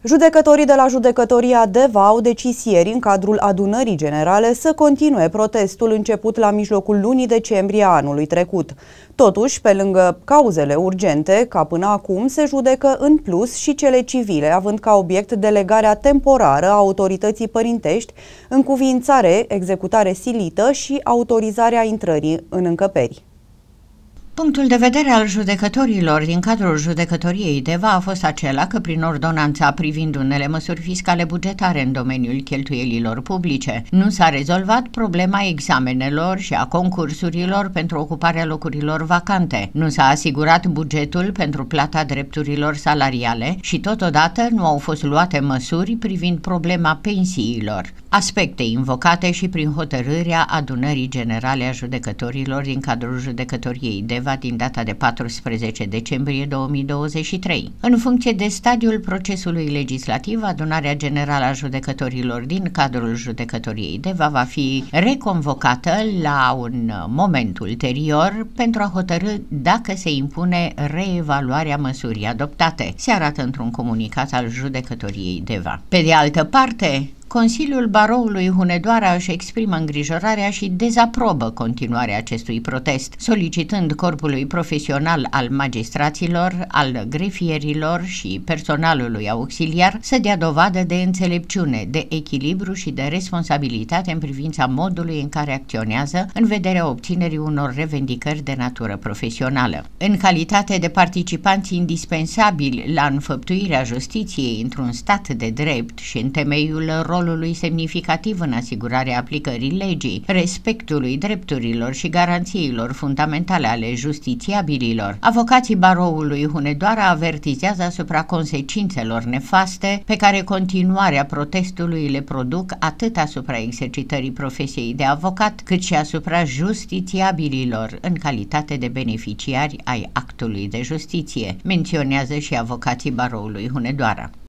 Judecătorii de la Judecătoria Deva au decis ieri, în cadrul adunării generale, să continue protestul început la mijlocul lunii decembrie a anului trecut. Totuși, pe lângă cauzele urgente, ca până acum, se judecă în plus și cele civile, având ca obiect delegarea temporară a autorității părintești, încuviințare, executare silită și autorizarea intrării în încăperi. Punctul de vedere al judecătorilor din cadrul Judecătoriei Deva a fost acela că prin ordonanța privind unele măsuri fiscale bugetare în domeniul cheltuielilor publice nu s-a rezolvat problema examenelor și a concursurilor pentru ocuparea locurilor vacante, nu s-a asigurat bugetul pentru plata drepturilor salariale și totodată nu au fost luate măsuri privind problema pensiilor, aspecte invocate și prin hotărârea adunării generale a judecătorilor din cadrul Judecătoriei Deva din data de 14 decembrie 2023. În funcție de stadiul procesului legislativ, adunarea generală a judecătorilor din cadrul Judecătoriei Deva va fi reconvocată la un moment ulterior pentru a hotărî dacă se impune reevaluarea măsurii adoptate, se arată într-un comunicat al Judecătoriei Deva. Pe de altă parte, Consiliul Baroului Hunedoara își exprimă îngrijorarea și dezaprobă continuarea acestui protest, solicitând corpului profesional al magistraților, al grefierilor și personalului auxiliar să dea dovadă de înțelepciune, de echilibru și de responsabilitate în privința modului în care acționează în vederea obținerii unor revendicări de natură profesională. În calitate de participanți indispensabili la înfăptuirea justiției într-un stat de drept și în temeiul rolului semnificativ în asigurarea aplicării legii, respectului drepturilor și garanțiilor fundamentale ale justițiabililor, avocații Baroului Hunedoara avertizează asupra consecințelor nefaste pe care continuarea protestului le produc atât asupra exercitării profesiei de avocat, cât și asupra justițiabililor în calitate de beneficiari ai actului de justiție, menționează și avocații Baroului Hunedoara.